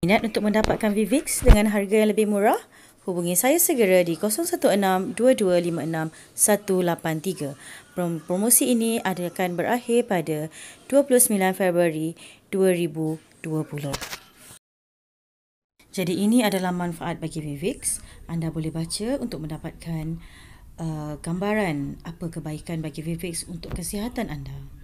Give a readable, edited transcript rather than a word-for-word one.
Minat untuk mendapatkan Vivix dengan harga yang lebih murah? Hubungi saya segera di 016-2256-183. Promosi ini akan berakhir pada 29 Februari 2020. Jadi ini adalah manfaat bagi Vivix. Anda boleh baca untuk mendapatkan gambaran apa kebaikan bagi Vivix untuk kesihatan anda.